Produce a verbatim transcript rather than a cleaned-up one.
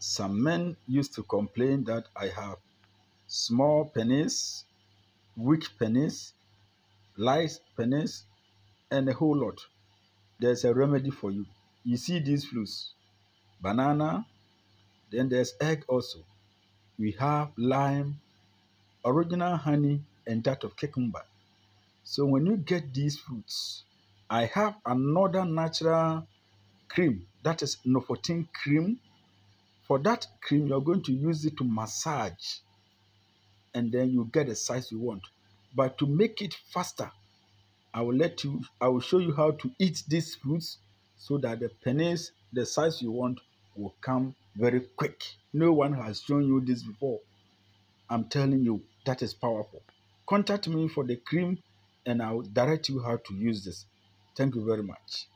Some men used to complain that I have small penis, weak penis, light penis, and a whole lot. There's a remedy for you. You see these fruits, banana, then there's egg also. We have lime, original honey, and that of cucumber. So when you get these fruits, I have another natural cream, that is Novotin cream. For that cream, you're going to use it to massage, and then you get the size you want. But to make it faster, I will let you, I will show you how to eat these fruits so that the penis, the size you want, will come very quick. No one has shown you this before. I'm telling you, that is powerful. Contact me for the cream and I'll direct you how to use this. Thank you very much.